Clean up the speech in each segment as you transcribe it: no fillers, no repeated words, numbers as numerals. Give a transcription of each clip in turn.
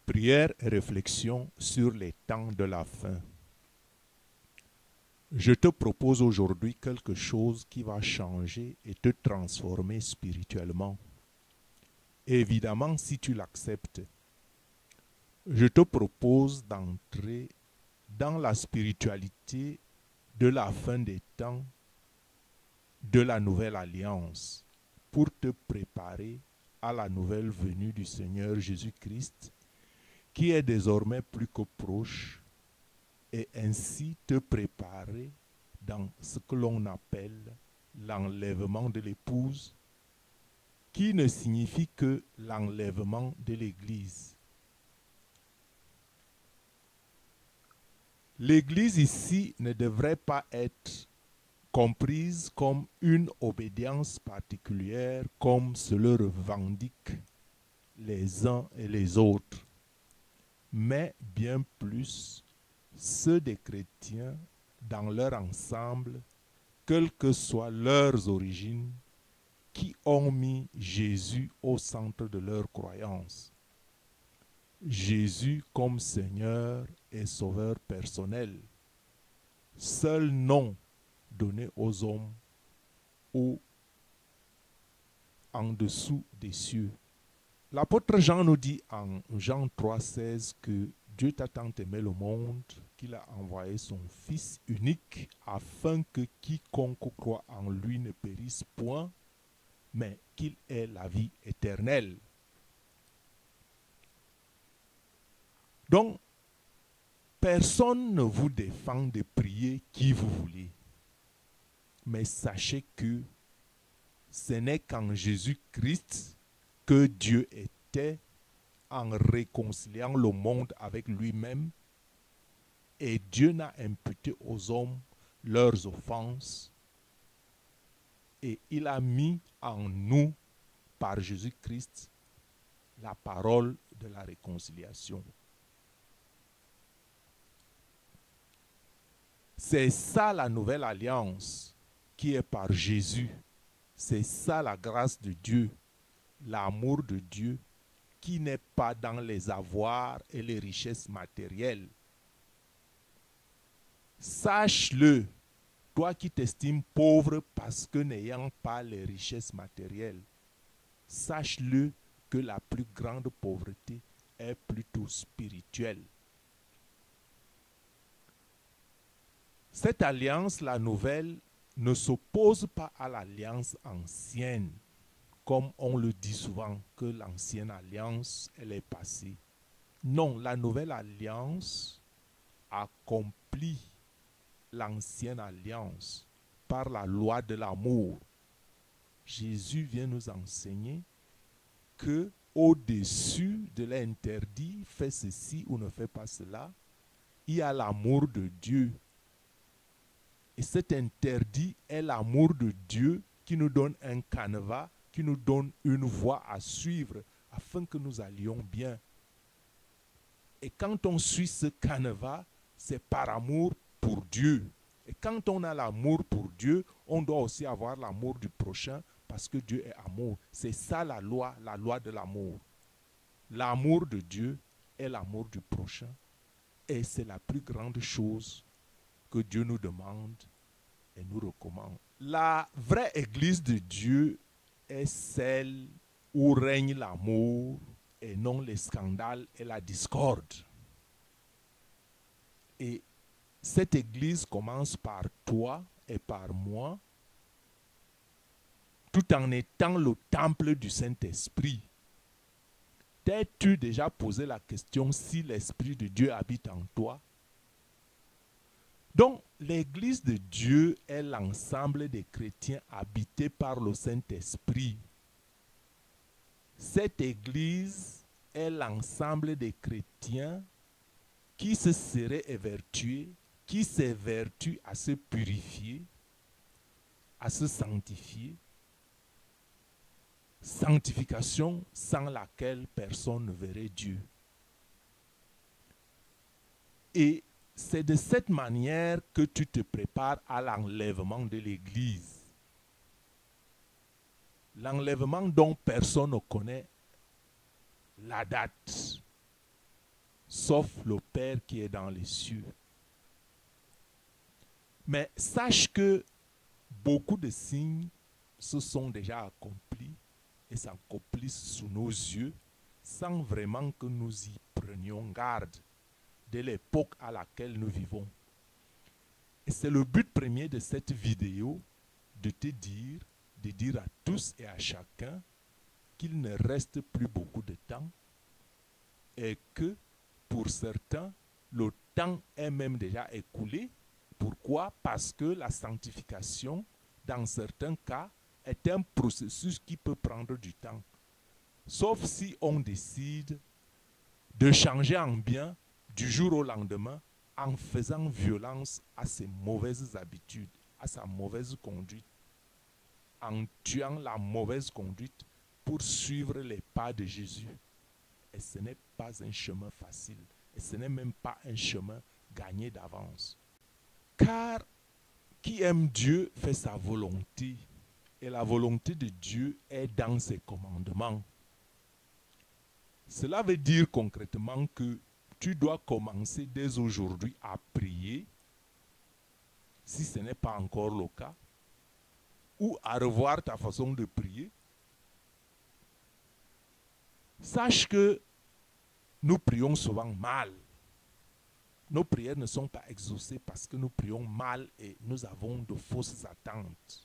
Prière et réflexion sur les temps de la fin. Je te propose aujourd'hui quelque chose qui va changer et te transformer spirituellement. Évidemment, si tu l'acceptes, je te propose d'entrer dans la spiritualité de la fin des temps, de la nouvelle alliance, pour te préparer à la nouvelle venue du Seigneur Jésus-Christ, qui est désormais plus que proche, et ainsi te préparer dans ce que l'on appelle l'enlèvement de l'épouse, qui ne signifie que l'enlèvement de l'Église. L'Église ici ne devrait pas être comprise comme une obédience particulière comme se le revendiquent les uns et les autres, mais bien plus ceux des chrétiens dans leur ensemble, quelles que soient leurs origines, qui ont mis Jésus au centre de leur croyance. Jésus comme Seigneur et Sauveur personnel, seul nom donné aux hommes ou en dessous des cieux. L'apôtre Jean nous dit en Jean 3,16 que Dieu t'a tant aimé le monde qu'il a envoyé son Fils unique afin que quiconque croit en lui ne périsse point, mais qu'il ait la vie éternelle. Donc, personne ne vous défend de prier qui vous voulez. Mais sachez que ce n'est qu'en Jésus-Christ que Dieu était en réconciliant le monde avec lui-même, et Dieu n'a imputé aux hommes leurs offenses, et il a mis en nous, par Jésus-Christ, la parole de la réconciliation. C'est ça la nouvelle alliance qui est par Jésus. C'est ça la grâce de Dieu, l'amour de Dieu, qui n'est pas dans les avoirs et les richesses matérielles. Sache-le, toi qui t'estimes pauvre parce que n'ayant pas les richesses matérielles, sache-le que la plus grande pauvreté est plutôt spirituelle. Cette alliance, la nouvelle, ne s'oppose pas à l'alliance ancienne, comme on le dit souvent, que l'ancienne alliance, elle est passée. Non, la nouvelle alliance accomplit l'ancienne alliance par la loi de l'amour. Jésus vient nous enseigner que au-dessus de l'interdit, fais ceci ou ne fais pas cela, il y a l'amour de Dieu. Et cet interdit est l'amour de Dieu qui nous donne un canevas, qui nous donne une voie à suivre afin que nous allions bien. Et quand on suit ce canevas, c'est par amour pour Dieu. Et quand on a l'amour pour Dieu, on doit aussi avoir l'amour du prochain parce que Dieu est amour. C'est ça la loi de l'amour. L'amour de Dieu est l'amour du prochain. Et c'est la plus grande chose que Dieu nous demande et nous recommande. La vraie église de Dieu est celle où règne l'amour et non les scandales et la discorde. Et cette église commence par toi et par moi, tout en étant le temple du Saint-Esprit. T'es-tu déjà posé la question si l'Esprit de Dieu habite en toi? Donc, l'église de Dieu est l'ensemble des chrétiens habités par le Saint-Esprit. Cette église est l'ensemble des chrétiens qui se seraient évertués, qui s'évertuent à se purifier, à se sanctifier. Sanctification sans laquelle personne ne verrait Dieu. Et c'est de cette manière que tu te prépares à l'enlèvement de l'Église. L'enlèvement dont personne ne connaît la date. sauf le Père qui est dans les cieux. Mais sache que beaucoup de signes se sont déjà accomplis et s'accomplissent sous nos yeux sans vraiment que nous y prenions garde de l'époque à laquelle nous vivons. Et c'est le but premier de cette vidéo de dire à tous et à chacun qu'il ne reste plus beaucoup de temps et que pour certains, le temps est même déjà écoulé. Pourquoi? Parce que la sanctification, dans certains cas, est un processus qui peut prendre du temps. Sauf si on décide de changer en bien du jour au lendemain en faisant violence à ses mauvaises habitudes, à sa mauvaise conduite, en tuant la mauvaise conduite pour suivre les pas de Jésus. Et ce n'est pas un chemin facile. Et ce n'est même pas un chemin gagné d'avance. Car qui aime Dieu fait sa volonté. Et la volonté de Dieu est dans ses commandements. Cela veut dire concrètement que tu dois commencer dès aujourd'hui à prier, si ce n'est pas encore le cas, ou à revoir ta façon de prier. Sache que nous prions souvent mal. Nos prières ne sont pas exaucées parce que nous prions mal et nous avons de fausses attentes.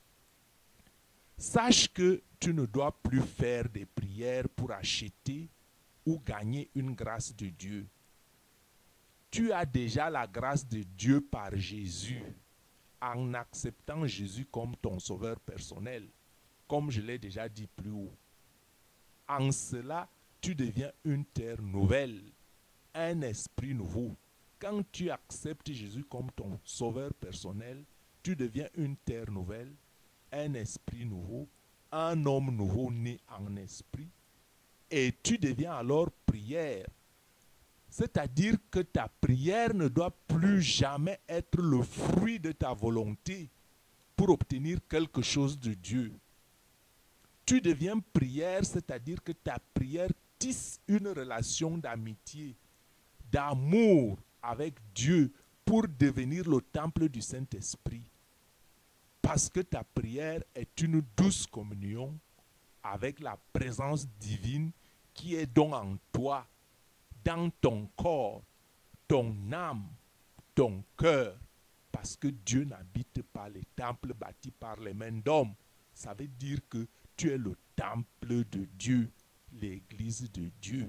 Sache que tu ne dois plus faire des prières pour acheter ou gagner une grâce de Dieu. Tu as déjà la grâce de Dieu par Jésus, en acceptant Jésus comme ton sauveur personnel, comme je l'ai déjà dit plus haut. En cela, tu deviens une terre nouvelle, un esprit nouveau. Quand tu acceptes Jésus comme ton sauveur personnel, tu deviens une terre nouvelle, un esprit nouveau, un homme nouveau né en esprit, et tu deviens alors prière. C'est-à-dire que ta prière ne doit plus jamais être le fruit de ta volonté pour obtenir quelque chose de Dieu. Tu deviens prière, c'est-à-dire que ta prière tisse une relation d'amitié, d'amour avec Dieu pour devenir le temple du Saint-Esprit. Parce que ta prière est une douce communion avec la présence divine qui est donc en toi, dans ton corps, ton âme, ton cœur. Parce que Dieu n'habite pas les temples bâtis par les mains d'hommes. Ça veut dire que tu es le temple de Dieu, l'église de Dieu.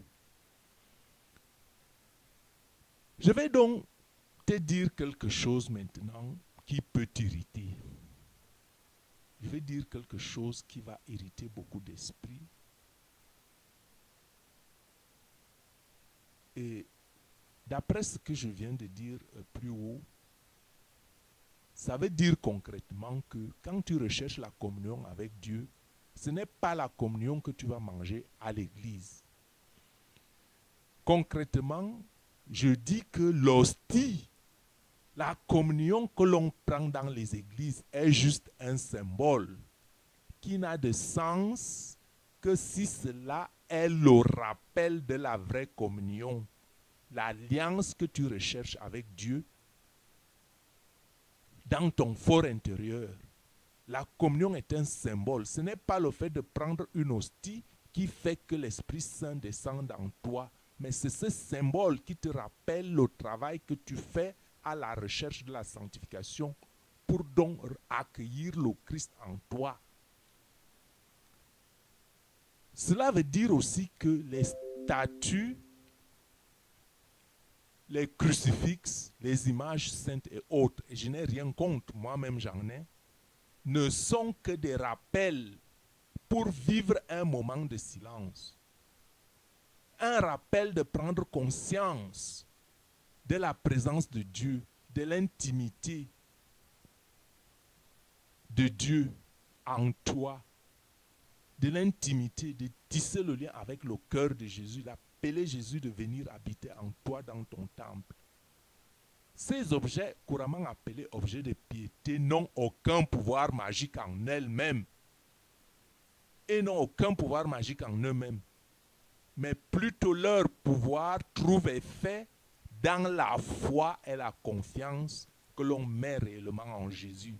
Je vais donc te dire quelque chose maintenant qui peut t'irriter. Je vais dire quelque chose qui va irriter beaucoup d'esprits. Et d'après ce que je viens de dire plus haut, ça veut dire concrètement que quand tu recherches la communion avec Dieu, ce n'est pas la communion que tu vas manger à l'église. Concrètement, je dis que l'hostie, la communion que l'on prend dans les églises est juste un symbole qui n'a de sens que si cela est le rappel de la vraie communion, l'alliance que tu recherches avec Dieu dans ton fort intérieur. La communion est un symbole. Ce n'est pas le fait de prendre une hostie qui fait que l'Esprit Saint descende en toi, mais c'est ce symbole qui te rappelle le travail que tu fais à la recherche de la sanctification pour donc accueillir le Christ en toi. Cela veut dire aussi que les statues, les crucifixes, les images saintes et autres, et je n'ai rien contre, moi-même j'en ai, ne sont que des rappels pour vivre un moment de silence. Un rappel de prendre conscience de la présence de Dieu, de l'intimité de Dieu en toi, de l'intimité, de tisser le lien avec le cœur de Jésus, d'appeler Jésus de venir habiter en toi dans ton temple. Ces objets, couramment appelés objets de piété, n'ont aucun pouvoir magique en elles-mêmes et n'ont aucun pouvoir magique en eux-mêmes. mais plutôt leur pouvoir trouve effet dans la foi et la confiance que l'on met réellement en Jésus.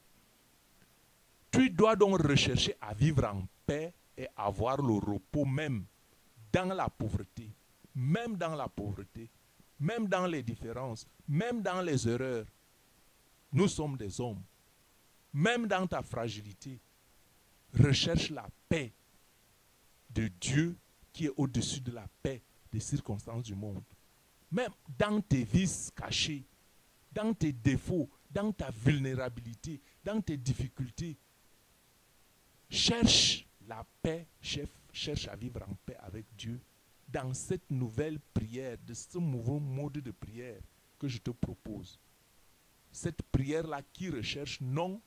Tu dois donc rechercher à vivre en paix et avoir le repos même dans la pauvreté, même dans la pauvreté, même dans les différences, même dans les erreurs. Nous sommes des hommes. Même dans ta fragilité, recherche la paix de Dieu qui est au-dessus de la paix des circonstances du monde. Même dans tes vices cachés, dans tes défauts, dans ta vulnérabilité, dans tes difficultés, cherche la paix, cherche à vivre en paix avec Dieu dans cette nouvelle prière, de ce nouveau mode de prière que je te propose. Cette prière-là qui recherche non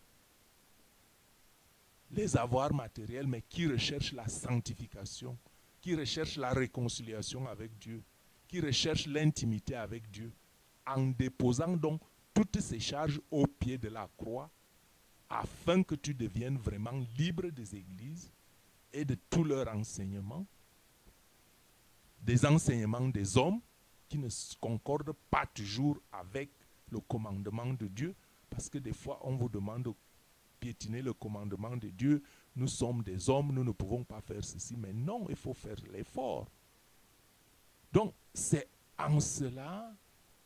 les avoirs matériels, mais qui recherche la sanctification, qui recherche la réconciliation avec Dieu, qui recherche l'intimité avec Dieu, en déposant donc toutes ces charges au pied de la croix, afin que tu deviennes vraiment libre des églises et de tous leurs enseignements, des enseignements des hommes qui ne concordent pas toujours avec le commandement de Dieu, parce que des fois on vous demande de piétiner le commandement de Dieu. Nous sommes des hommes, nous ne pouvons pas faire ceci, mais non, il faut faire l'effort. Donc c'est en cela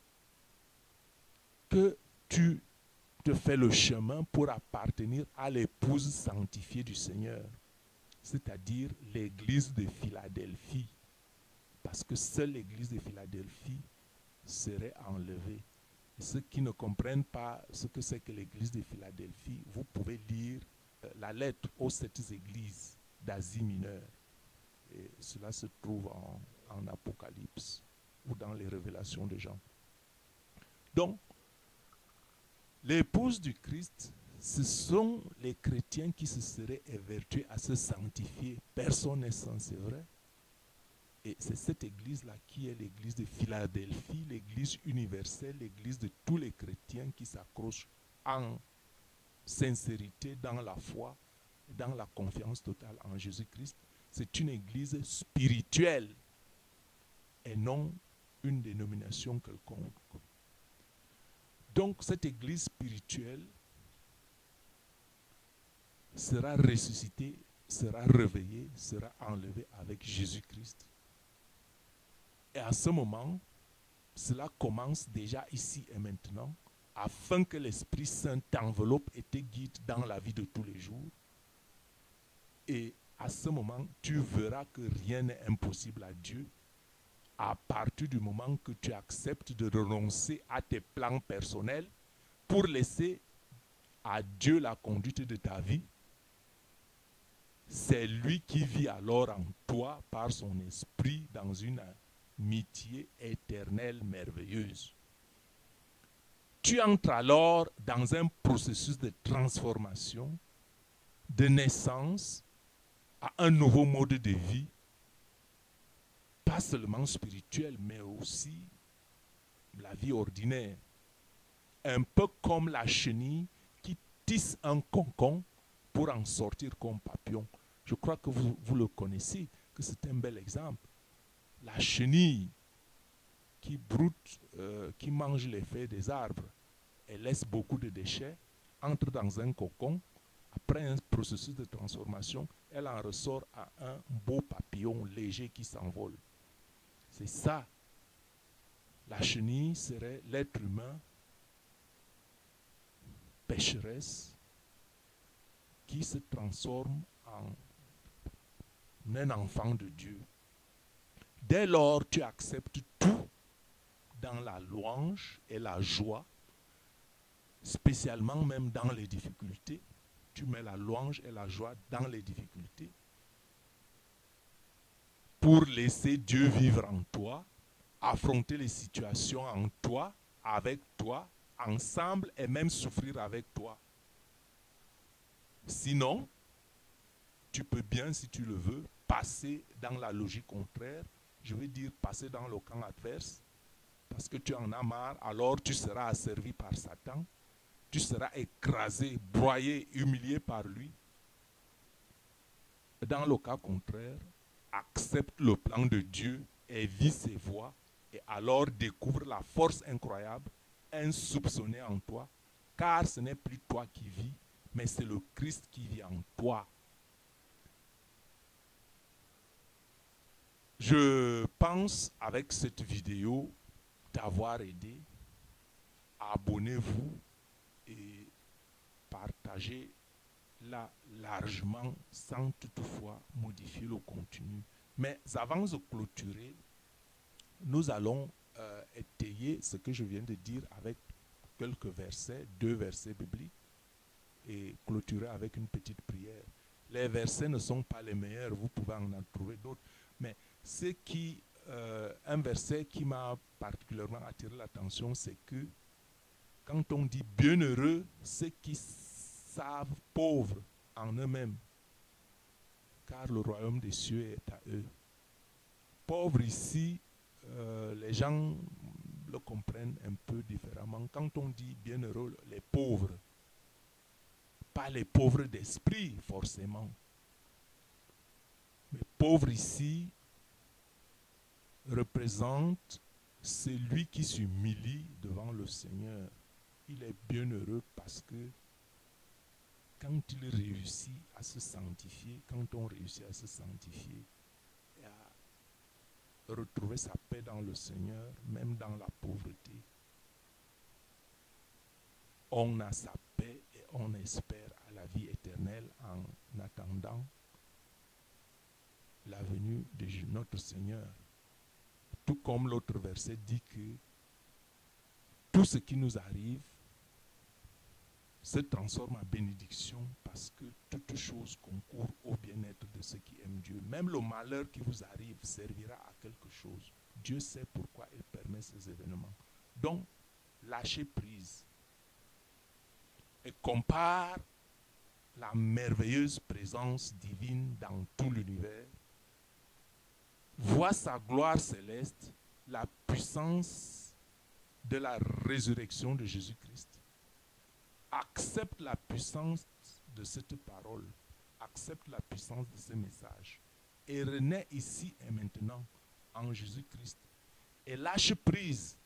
que tu te fais le chemin pour appartenir à l'épouse sanctifiée du Seigneur, c'est-à-dire l'église de Philadelphie. Parce que seule l'église de Philadelphie serait enlevée. Et ceux qui ne comprennent pas ce que c'est que l'église de Philadelphie, vous pouvez lire la lettre aux 7 églises d'Asie mineure. Et cela se trouve en Apocalypse ou dans les révélations de Jean. Donc, l'épouse du Christ, ce sont les chrétiens qui se seraient évertués à se sanctifier. Personne n'est sans, c'est vrai. Et c'est cette église-là qui est l'église de Philadelphie, l'église universelle, l'église de tous les chrétiens qui s'accrochent en sincérité dans la foi, dans la confiance totale en Jésus-Christ. C'est une église spirituelle et non une dénomination quelconque. Donc cette église spirituelle sera ressuscitée, sera réveillée, sera enlevée avec Jésus-Christ. Et à ce moment, cela commence déjà ici et maintenant, afin que l'Esprit Saint t'enveloppe et te guide dans la vie de tous les jours. Et à ce moment, tu verras que rien n'est impossible à Dieu, à partir du moment que tu acceptes de renoncer à tes plans personnels pour laisser à Dieu la conduite de ta vie. C'est lui qui vit alors en toi par son esprit dans une amitié éternelle merveilleuse. Tu entres alors dans un processus de transformation, de naissance à un nouveau mode de vie, pas seulement spirituel, mais aussi la vie ordinaire. Un peu comme la chenille qui tisse un cocon pour en sortir comme papillon. Je crois que vous le connaissez, que c'est un bel exemple. La chenille qui broute, qui mange les feuilles des arbres et laisse beaucoup de déchets, entre dans un cocon. Après un processus de transformation, elle en ressort à un beau papillon léger qui s'envole. C'est ça. La chenille serait l'être humain pécheresse qui se transforme en un enfant de Dieu. Dès lors, tu acceptes tout dans la louange et la joie, spécialement même dans les difficultés. Tu mets la louange et la joie dans les difficultés pour laisser Dieu vivre en toi, affronter les situations en toi, avec toi, ensemble et même souffrir avec toi. Sinon, tu peux bien, si tu le veux, passer dans la logique contraire, je veux dire passer dans le camp adverse, parce que tu en as marre, alors tu seras asservi par Satan, tu seras écrasé, broyé, humilié par lui. Dans le cas contraire, accepte le plan de Dieu et vit ses voies, et alors découvre la force incroyable, insoupçonnée en toi, car ce n'est plus toi qui vis, mais c'est le Christ qui vit en toi. Je pense avec cette vidéo t'avoir aidé. Abonnez-vous et partagez-la largement sans toutefois modifier le contenu. Mais avant de clôturer, nous allons étayer ce que je viens de dire avec quelques versets, 2 versets bibliques, et clôturer avec une petite prière. Les versets ne sont pas les meilleurs, vous pouvez en trouver d'autres, mais un verset qui m'a particulièrement attiré l'attention, c'est que quand on dit bienheureux, ceux qui savent pauvres en eux-mêmes, car le royaume des cieux est à eux. Pauvres ici, les gens le comprennent un peu différemment. Quand on dit bienheureux, les pauvres, pas les pauvres d'esprit forcément, mais pauvre ici représente celui qui s'humilie devant le Seigneur. Il est bienheureux parce que quand il réussit à se sanctifier, quand on réussit à se sanctifier et à retrouver sa paix dans le Seigneur, même dans la pauvreté, on a sa paix et on espère à la vie éternelle en attendant la venue de notre Seigneur. Tout comme l'autre verset dit que tout ce qui nous arrive se transforme en bénédiction parce que toute chose concourt au bien-être de ceux qui aiment Dieu. Même le malheur qui vous arrive servira à quelque chose. Dieu sait pourquoi il permet ces événements. Donc, lâchez prise et compare la merveilleuse présence divine dans tout l'univers. Vois sa gloire céleste, la puissance de la résurrection de Jésus-Christ. Accepte la puissance de cette parole, accepte la puissance de ce message et renaît ici et maintenant en Jésus-Christ et lâche prise.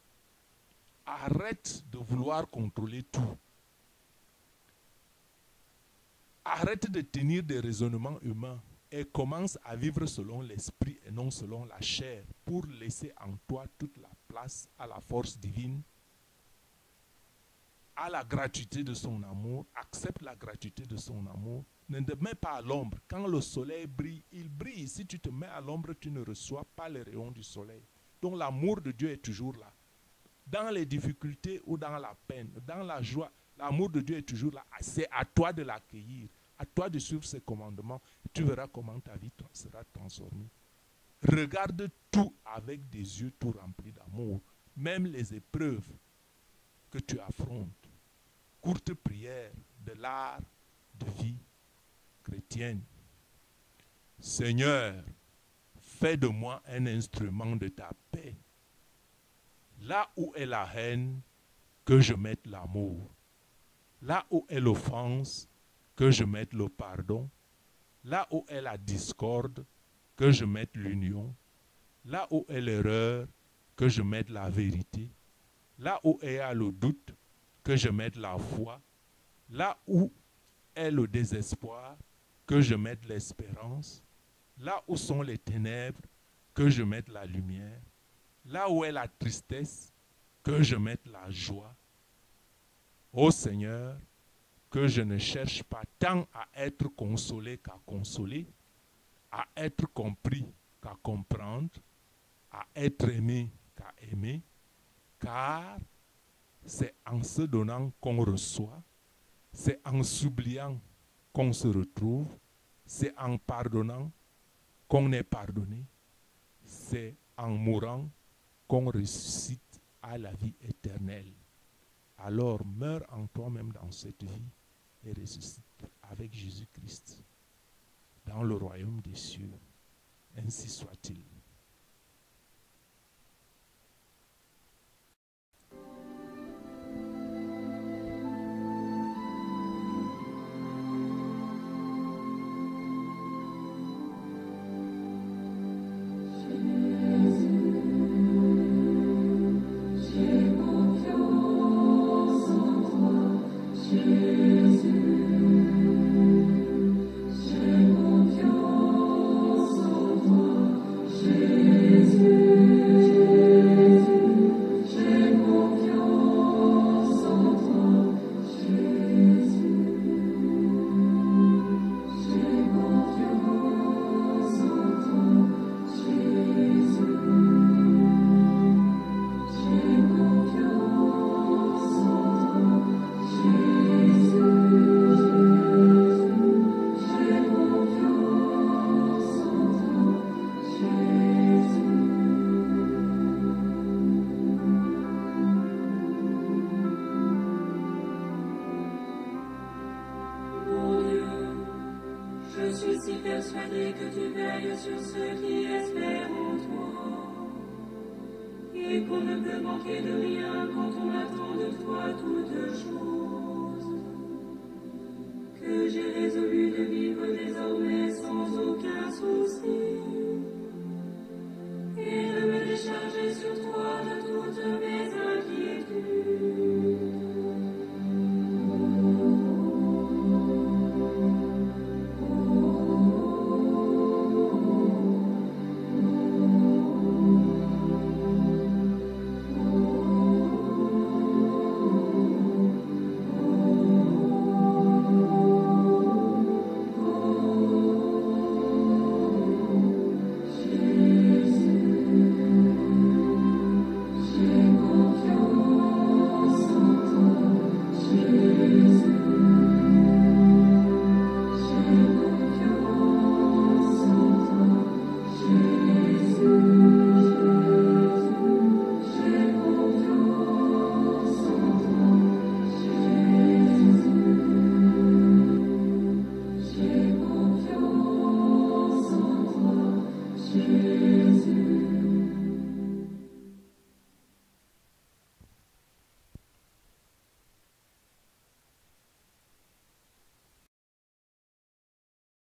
Arrête de vouloir contrôler tout. Arrête de tenir des raisonnements humains et commence à vivre selon l'esprit et non selon la chair pour laisser en toi toute la place à la force divine, à la gratuité de son amour. Accepte la gratuité de son amour. Ne te mets pas à l'ombre. Quand le soleil brille, il brille. Si tu te mets à l'ombre, tu ne reçois pas les rayons du soleil. Donc l'amour de Dieu est toujours là. Dans les difficultés ou dans la peine, dans la joie, l'amour de Dieu est toujours là. C'est à toi de l'accueillir, à toi de suivre ses commandements. Tu verras comment ta vie sera transformée. Regarde tout avec des yeux tout remplis d'amour, même les épreuves que tu affrontes. Courte prière de l'art de vie chrétienne. Seigneur, fais de moi un instrument de ta paix. Là où est la haine, que je mette l'amour. Là où est l'offense, que je mette le pardon. Là où est la discorde, que je mette l'union. Là où est l'erreur, que je mette la vérité. Là où est le doute, que je mette la foi. Là où est le désespoir, que je mette l'espérance. Là où sont les ténèbres, que je mette la lumière. Là où est la tristesse, que je mette la joie. Ô Seigneur, que je ne cherche pas tant à être consolé qu'à consoler, à être compris qu'à comprendre, à être aimé qu'à aimer, car c'est en se donnant qu'on reçoit, c'est en s'oubliant qu'on se retrouve, c'est en pardonnant qu'on est pardonné, c'est en mourant qu'on ressuscite à la vie éternelle. Alors meurs en toi-même dans cette vie et ressuscite avec Jésus-Christ dans le royaume des cieux. Ainsi soit-il. persuadé que tu veilles sur ceux qui espèrent en toi, et qu'on ne peut manquer de rien quand on attend de toi toutes choses. Que j'ai résolu de vivre désormais sans aucun souci.